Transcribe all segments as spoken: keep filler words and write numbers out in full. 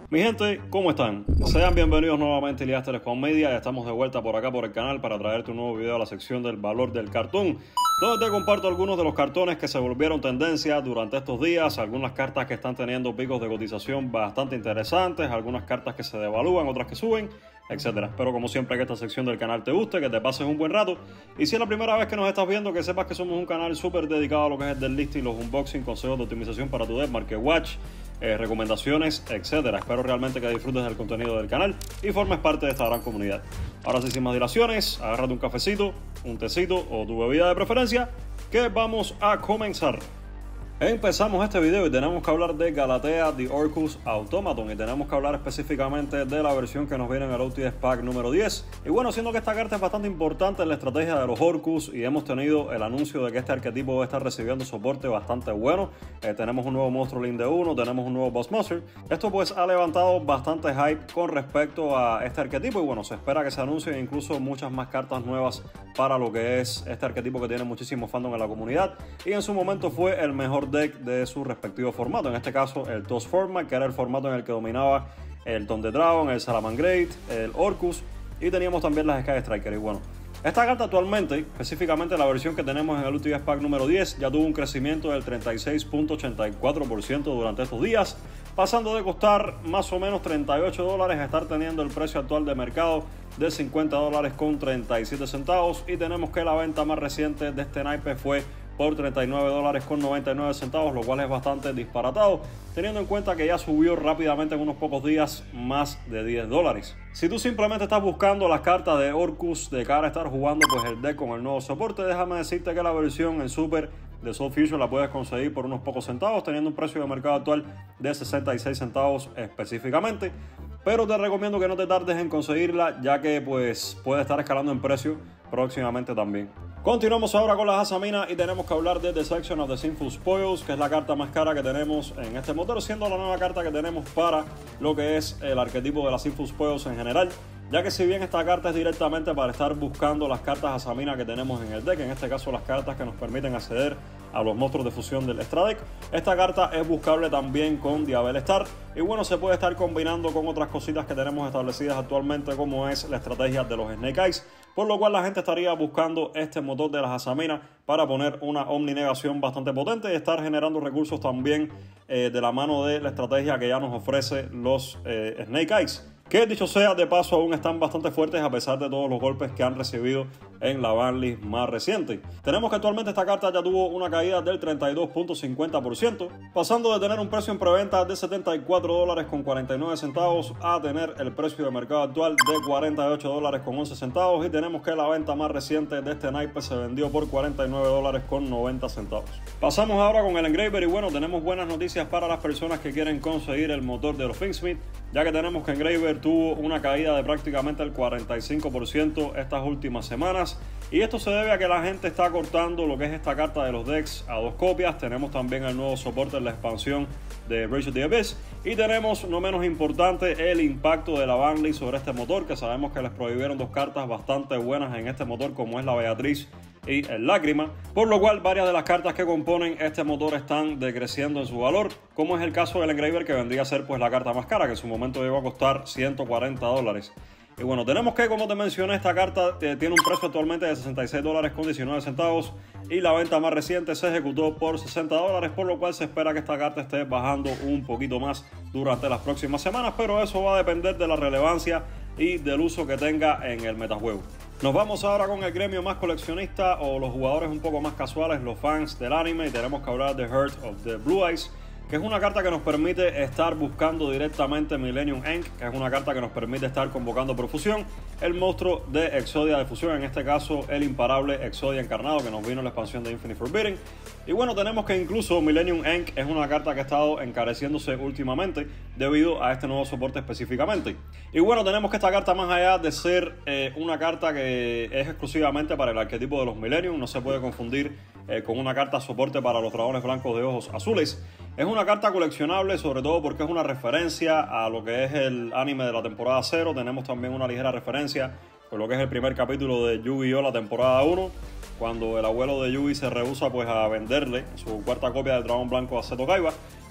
Mi gente, ¿cómo están? Sean bienvenidos nuevamente a Iliastra Spawn Media. Estamos de vuelta por acá por el canal para traerte un nuevo video a la sección del valor del cartón, donde te comparto algunos de los cartones que se volvieron tendencia durante estos días, algunas cartas que están teniendo picos de cotización bastante interesantes, algunas cartas que se devalúan, otras que suben, etcétera. Espero como siempre que esta sección del canal te guste, que te pases un buen rato, y si es la primera vez que nos estás viendo, que sepas que somos un canal súper dedicado a lo que es el del listing, los unboxing, consejos de optimización para tu deck, market watch, eh, recomendaciones, etcétera. Espero realmente que disfrutes del contenido del canal y formes parte de esta gran comunidad. Ahora sí, sin más dilaciones, agárrate un cafecito, un tecito o tu bebida de preferencia, que vamos a comenzar. Empezamos este video y tenemos que hablar de Galatea The Orcus Automaton, y tenemos que hablar específicamente de la versión que nos viene en el O T S Pack número diez. Y bueno, siendo que esta carta es bastante importante en la estrategia de los Orcus y hemos tenido el anuncio de que este arquetipo va a estar recibiendo soporte bastante bueno. Eh, tenemos un nuevo monstruo Link de uno, tenemos un nuevo Boss Monster. Esto pues ha levantado bastante hype con respecto a este arquetipo y bueno, se espera que se anuncien incluso muchas más cartas nuevas para lo que es este arquetipo que tiene muchísimo fandom en la comunidad y en su momento fue el mejor deck de su respectivo formato, en este caso el T O S Format, que era el formato en el que dominaba el Thunder Dragon, el Salamangreat, el Orcus y teníamos también las Sky Striker. Y bueno, esta carta actualmente, específicamente la versión que tenemos en el O T S Pack número diez, ya tuvo un crecimiento del treinta y seis punto ochenta y cuatro por ciento durante estos días, pasando de costar más o menos treinta y ocho dólares a estar teniendo el precio actual de mercado de cincuenta dólares con treinta y siete centavos, y tenemos que la venta más reciente de este naipe fue por treinta y nueve dólares con noventa y nueve centavos, lo cual es bastante disparatado, teniendo en cuenta que ya subió rápidamente en unos pocos días más de diez dólares. Si tú simplemente estás buscando las cartas de Orcus de cara a estar jugando pues el deck con el nuevo soporte, déjame decirte que la versión en Super de Soul Fusion la puedes conseguir por unos pocos centavos, teniendo un precio de mercado actual de sesenta y seis centavos específicamente. Pero te recomiendo que no te tardes en conseguirla, ya que pues puede estar escalando en precio próximamente también. Continuamos ahora con las Asamina y tenemos que hablar de The Section of the Sinful Spoils, que es la carta más cara que tenemos en este motor, siendo la nueva carta que tenemos para lo que es el arquetipo de las Sinful Spoils en general, ya que si bien esta carta es directamente para estar buscando las cartas Asamina que tenemos en el deck, en este caso las cartas que nos permiten acceder a los monstruos de fusión del extra deck, esta carta es buscable también con Diabel Star y bueno, se puede estar combinando con otras cositas que tenemos establecidas actualmente, como es la estrategia de los Snake Eyes, por lo cual la gente estaría buscando este motor de las Asamina para poner una omninegación bastante potente y estar generando recursos también eh, de la mano de la estrategia que ya nos ofrece los eh, Snake Eyes, que dicho sea de paso aún están bastante fuertes a pesar de todos los golpes que han recibido en la banlist más reciente. Tenemos que actualmente esta carta ya tuvo una caída del treinta y dos punto cincuenta por ciento, pasando de tener un precio en preventa de setenta y cuatro dólares con cuarenta y nueve centavos a tener el precio de mercado actual de cuarenta y ocho dólares con once centavos, y tenemos que la venta más reciente de este naipe se vendió por cuarenta y nueve dólares con noventa centavos. Pasamos ahora con el Engraver y bueno, tenemos buenas noticias para las personas que quieren conseguir el motor de los Finsmith, ya que tenemos que Engraver tuvo una caída de prácticamente el cuarenta y cinco por ciento estas últimas semanas, y esto se debe a que la gente está cortando lo que es esta carta de los decks a dos copias. Tenemos también el nuevo soporte en la expansión de Rage of the Abyss y tenemos, no menos importante, el impacto de la banlist sobre este motor, que sabemos que les prohibieron dos cartas bastante buenas en este motor, como es la Beatriz y el Lágrima, por lo cual varias de las cartas que componen este motor están decreciendo en su valor, como es el caso del Engraver, que vendría a ser pues la carta más cara, que en su momento llegó a costar ciento cuarenta dólares. Y bueno, tenemos que, como te mencioné, esta carta eh, tiene un precio actualmente de sesenta y seis dólares con diecinueve centavos y la venta más reciente se ejecutó por sesenta dólares, por lo cual se espera que esta carta esté bajando un poquito más durante las próximas semanas, pero eso va a depender de la relevancia y del uso que tenga en el metajuego. Nos vamos ahora con el gremio más coleccionista o los jugadores un poco más casuales, los fans del anime, y tenemos que hablar de Heart of the Blue Eyes, que es una carta que nos permite estar buscando directamente Millennium Ink, que es una carta que nos permite estar convocando por fusión el monstruo de Exodia de fusión, en este caso el imparable Exodia encarnado que nos vino en la expansión de Infinite Forbidden. Y bueno, tenemos que incluso Millennium Ink es una carta que ha estado encareciéndose últimamente debido a este nuevo soporte específicamente. Y bueno, tenemos que esta carta, más allá de ser eh, una carta que es exclusivamente para el arquetipo de los Millennium, no se puede confundir eh, con una carta soporte para los dragones blancos de ojos azules. Es una carta coleccionable, sobre todo porque es una referencia a lo que es el anime de la temporada cero. Tenemos también una ligera referencia con lo que es el primer capítulo de Yu-Gi-Oh! La temporada uno, cuando el abuelo de Yugi se rehúsa pues a venderle su cuarta copia del dragón blanco a Seto Kaiba.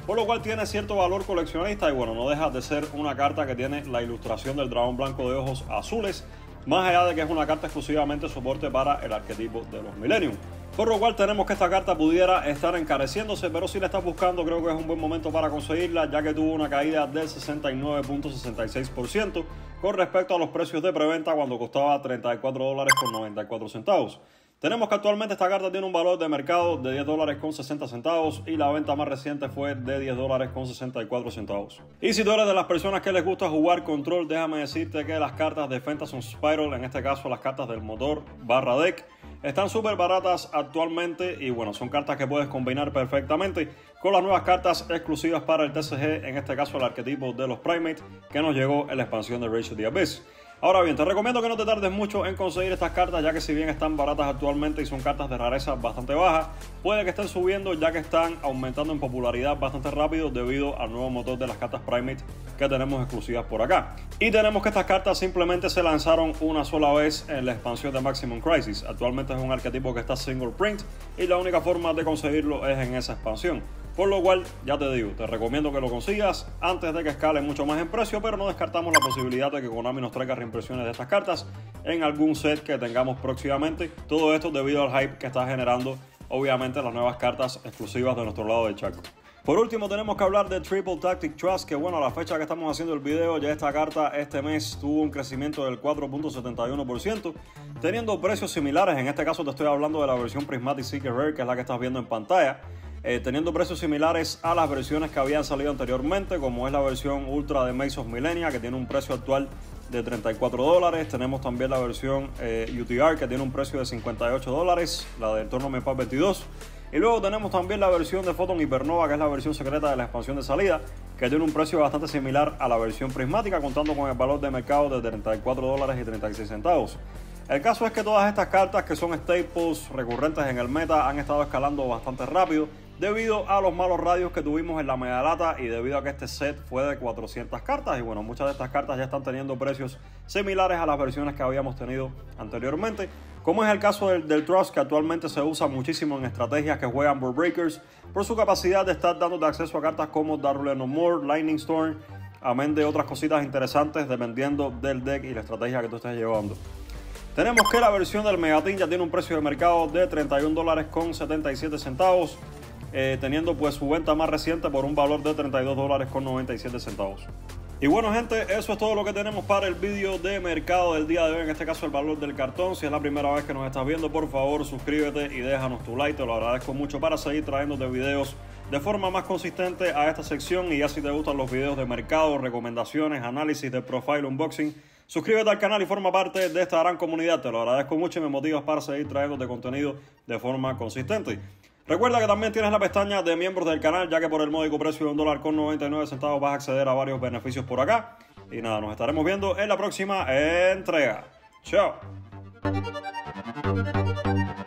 por lo cual tiene cierto valor coleccionista y bueno, no deja de ser una carta que tiene la ilustración del dragón blanco de ojos azules, más allá de que es una carta exclusivamente soporte para el arquetipo de los Millennium. Por lo cual tenemos que esta carta pudiera estar encareciéndose, pero si la estás buscando creo que es un buen momento para conseguirla, ya que tuvo una caída del sesenta y nueve punto sesenta y seis por ciento con respecto a los precios de preventa cuando costaba treinta y cuatro dólares con noventa y cuatro centavos. Tenemos que actualmente esta carta tiene un valor de mercado de diez dólares con sesenta centavos y la venta más reciente fue de diez dólares con sesenta y cuatro centavos. Y si tú eres de las personas que les gusta jugar control, déjame decirte que las cartas de Phantasm Spiral, en este caso las cartas del motor barra deck, están súper baratas actualmente y bueno, son cartas que puedes combinar perfectamente con las nuevas cartas exclusivas para el T C G, en este caso el arquetipo de los Primates que nos llegó en la expansión de Rage of the Abyss. Ahora bien, te recomiendo que no te tardes mucho en conseguir estas cartas, ya que si bien están baratas actualmente y son cartas de rareza bastante baja, puede que estén subiendo ya que están aumentando en popularidad bastante rápido debido al nuevo motor de las cartas Primate que tenemos exclusivas por acá. Y tenemos que estas cartas simplemente se lanzaron una sola vez en la expansión de Maximum Crisis. Actualmente es un arquetipo que está single print y la única forma de conseguirlo es en esa expansión. Por lo cual, ya te digo, te recomiendo que lo consigas antes de que escale mucho más en precio, pero no descartamos la posibilidad de que Konami nos traiga reimpresiones de estas cartas en algún set que tengamos próximamente. Todo esto debido al hype que está generando, obviamente, las nuevas cartas exclusivas de nuestro lado del charco. Por último, tenemos que hablar de Triple Tactic Trust, que bueno, a la fecha que estamos haciendo el video, ya esta carta este mes tuvo un crecimiento del cuatro punto setenta y uno por ciento, teniendo precios similares. En este caso te estoy hablando de la versión Prismatic Seeker Rare, que es la que estás viendo en pantalla. Eh, teniendo precios similares a las versiones que habían salido anteriormente, como es la versión Ultra de Maze of Millennia, que tiene un precio actual de treinta y cuatro dólares. Tenemos también la versión eh, U T R, que tiene un precio de cincuenta y ocho dólares, la del Tournament Pack veintidós. Y luego tenemos también la versión de Photon Hypernova, que es la versión secreta de la expansión de salida, que tiene un precio bastante similar a la versión prismática, contando con el valor de mercado de treinta y cuatro dólares y treinta y seis centavos. El caso es que todas estas cartas que son staples recurrentes en el meta han estado escalando bastante rápido debido a los malos radios que tuvimos en la Medalata y debido a que este set fue de cuatrocientas cartas y bueno, muchas de estas cartas ya están teniendo precios similares a las versiones que habíamos tenido anteriormente, como es el caso del, del Trust, que actualmente se usa muchísimo en estrategias que juegan Board Breakers por su capacidad de estar dándote acceso a cartas como Darkblade No More, Lightning Storm, amén de otras cositas interesantes dependiendo del deck y la estrategia que tú estés llevando. Tenemos que la versión del Megatin ya tiene un precio de mercado de treinta y un dólares con setenta y siete centavos, eh, teniendo pues su venta más reciente por un valor de treinta y dos dólares con noventa y siete centavos. Y bueno, gente, eso es todo lo que tenemos para el vídeo de mercado del día de hoy, en este caso el valor del cartón. Si es la primera vez que nos estás viendo, por favor suscríbete y déjanos tu like, te lo agradezco mucho para seguir trayéndote videos de forma más consistente a esta sección. Y ya si te gustan los videos de mercado, recomendaciones, análisis de profile, unboxing, suscríbete al canal y forma parte de esta gran comunidad. Te lo agradezco mucho y me motivas para seguir trayéndote contenido de forma consistente. Recuerda que también tienes la pestaña de miembros del canal, ya que por el módico precio de un dólar con noventa y nueve centavos vas a acceder a varios beneficios por acá. Y nada, nos estaremos viendo en la próxima entrega. Chao.